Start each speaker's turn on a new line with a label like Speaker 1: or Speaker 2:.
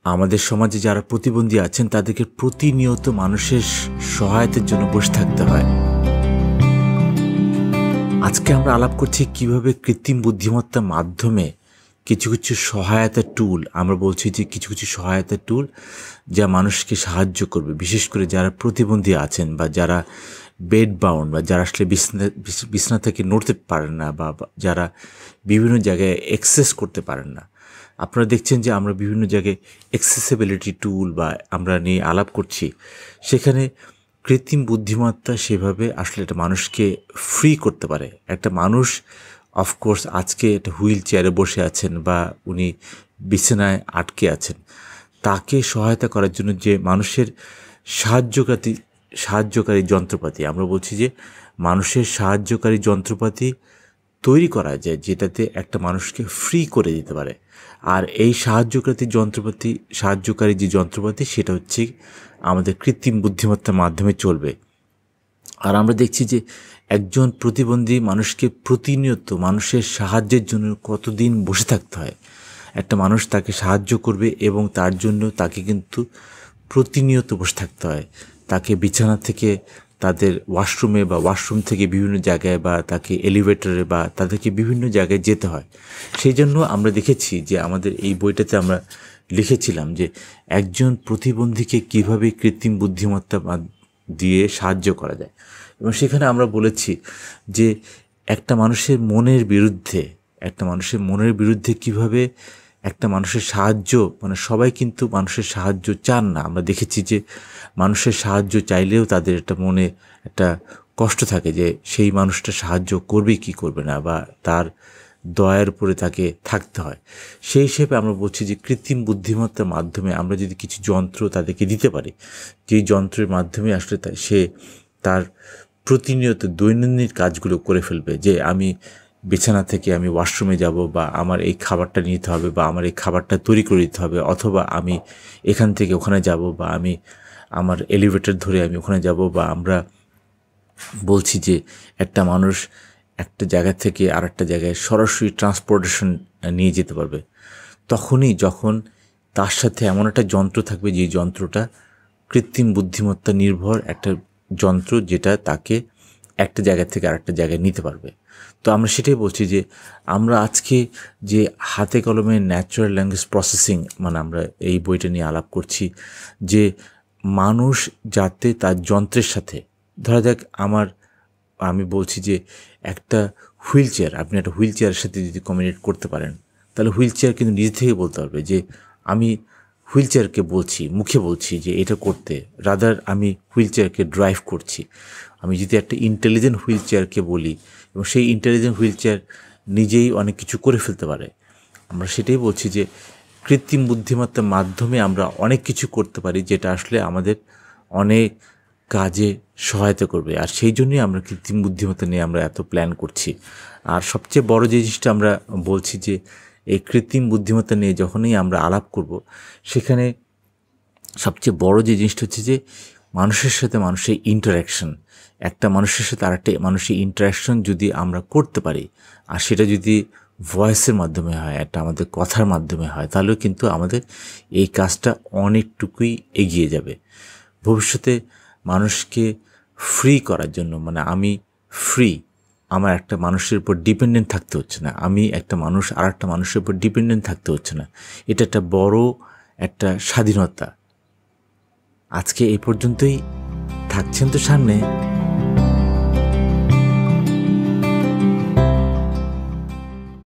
Speaker 1: আমাদের সমাজে যারা প্রতিবন্ধী আছেন তাদেরকে প্রতিনিয়ত মানুষের সহায়তার জন্য বসে থাকতে হয়। আজকে আমরা আলাপ করছি কিভাবে কৃত্রিম বুদ্ধিমত্তার মাধ্যমে কিছু কিছু সহায়তা টুল, আমরা বলছি যে কিছু কিছু সহায়তা টুল যা মানুষকে সাহায্য করবে, বিশেষ করে যারা প্রতিবন্ধী আছেন বা যারা বেড বাউন্ড বা যারা আসলে বিছানা থেকে নড়তে পারেন না বা যারা বিভিন্ন জায়গায় অ্যাক্সেস করতে পারেন না। আপনারা দেখছেন যে আমরা বিভিন্ন জায়গায় অ্যাক্সেসিবিলিটি টুল বা আমরা নিয়ে আলাপ করছি, সেখানে কৃত্রিম বুদ্ধিমত্তা সেভাবে আসলে একটা মানুষকে ফ্রি করতে পারে। একটা মানুষ অফকোর্স আজকে একটা হুইল চেয়ারে বসে আছেন বা উনি বিছানায় আটকে আছেন, তাকে সহায়তা করার জন্য যে মানুষের সাহায্যকারী যন্ত্রপাতি, আমরা বলছি যে মানুষের সাহায্যকারী যন্ত্রপাতি তৈরি করা যায় যেটাতে একটা মানুষকে ফ্রি করে দিতে পারে। আর এই সাহায্যকারী যে যন্ত্রপাতি সেটা হচ্ছে আমাদের কৃত্রিম বুদ্ধিমত্তার মাধ্যমে চলবে। আর আমরা দেখছি যে একজন প্রতিবন্ধী মানুষকে প্রতিনিয়ত মানুষের সাহায্যের জন্য কতদিন বসে থাকতে হয়। একটা মানুষ তাকে সাহায্য করবে এবং তার জন্য তাকে কিন্তু প্রতিনিয়ত বসে থাকতে হয়। তাকে বিছানা থেকে তাদের ওয়াশরুমে বা ওয়াশরুম থেকে বিভিন্ন জায়গায় বা তাকে এলিভেটরে বা তাদেরকে বিভিন্ন জায়গায় যেতে হয়। সেই জন্য আমরা দেখেছি যে আমাদের এই বইটাতে আমরা লিখেছিলাম যে একজন প্রতিবন্ধীকে কীভাবে কৃত্রিম বুদ্ধিমত্তা দিয়ে সাহায্য করা যায়। এবং সেখানে আমরা বলেছি যে একটা মানুষের মনের বিরুদ্ধে কীভাবে একটা মানুষের সাহায্য, মানে সবাই কিন্তু মানুষের সাহায্য চান না। আমরা দেখেছি যে মানুষের সাহায্য চাইলেও তাদের একটা মনে একটা কষ্ট থাকে যে সেই মানুষটা সাহায্য করবে কি করবে না, বা তার দয়ার উপরে তাকে থাকতে হয়। সেই হিসেবে আমরা বলছি যে কৃত্রিম বুদ্ধিমত্তার মাধ্যমে আমরা যদি কিছু যন্ত্র তাদেরকে দিতে পারি, যেই যন্ত্রের মাধ্যমে আসলে সে তার প্রতিনিয়ত দৈনন্দিন কাজগুলো করে ফেলবে, যে আমি বিছানা থেকে আমি ওয়াশরুমে যাব, বা আমার এই খাবারটা নিতে হবে, বা আমার এই খাবারটা তৈরি করে দিতে হবে, অথবা আমি এখান থেকে ওখানে যাব, বা আমি আমার এলিভেটর ধরে আমি ওখানে যাব, বা আমরা বলছি যে একটা মানুষ একটা জায়গা থেকে আর একটা জায়গায় সরাসরি ট্রান্সপোর্টেশন নিয়ে যেতে পারবে তখনই যখন তার সাথে এমন একটা যন্ত্র থাকবে যে যন্ত্রটা কৃত্রিম বুদ্ধিমত্তা নির্ভর একটা যন্ত্র, যেটা তাকে একটা জায়গা থেকে আরেকটা জায়গায় নিতে পারবে। তো আমরা সেটাই বলছি যে আমরা আজকে যে হাতে কলমে ন্যাচারাল ল্যাঙ্গুয়েজ প্রসেসিং, মানে আমরা এই বইটা নিয়ে আলাপ করছি যে মানুষ যাতে তার যন্ত্রের সাথে, ধরা যাক আমি বলছি যে একটা হুইল চেয়ার, আপনি একটা হুইল চেয়ারের সাথে যদি কমিউনিকেট করতে পারেন, তাহলে হুইল চেয়ার কিন্তু নিজে থেকে বলতে পারবে যে আমি হুইল চেয়ারকে মুখে বলছি যে এটা করতে, রাদার আমি হুইল চেয়ারকে ড্রাইভ করছি। আমি যদি একটা ইন্টেলিজেন্ট হুইল চেয়ারকে বলি এবং সেই ইন্টেলিজেন্ট হুইল চেয়ার নিজেই অনেক কিছু করে ফেলতে পারে, আমরা সেটাই বলছি যে কৃত্রিম বুদ্ধিমত্তার মাধ্যমে আমরা অনেক কিছু করতে পারি যেটা আসলে আমাদের অনেক কাজে সহায়তা করবে। আর সেই জন্যই আমরা কৃত্রিম বুদ্ধিমত্তা নিয়ে আমরা এত প্ল্যান করছি। আর সবচেয়ে বড় যে জিনিসটা আমরা বলছি যে এই কৃত্রিম বুদ্ধিমত্তা নিয়ে যখনই আমরা আলাপ করব, সেখানে সবচেয়ে বড় যে জিনিসটা হচ্ছে যে মানুষের সাথে মানুষের ইন্টারাকশন, একটা মানুষের সাথে আরেকটা মানুষের ইন্টারাকশন যদি আমরা করতে পারি, আর সেটা যদি ভয়েসের মাধ্যমে হয়, একটা আমাদের কথার মাধ্যমে হয়, তাহলেও কিন্তু আমাদের এই কাজটা অনেকটুকুই এগিয়ে যাবে। ভবিষ্যতে মানুষকে ফ্রি করার জন্য, মানে আমি ফ্রি, আমার একটা মানুষের উপর ডিপেন্ডেন্ট থাকতে হচ্ছে না, আমি একটা মানুষ আর একটা মানুষের উপর ডিপেন্ডেন্ট থাকতে হচ্ছে না। এটা একটা বড় একটা স্বাধীনতা। আজকে এই পর্যন্তই, থাকছেন তো সামনে।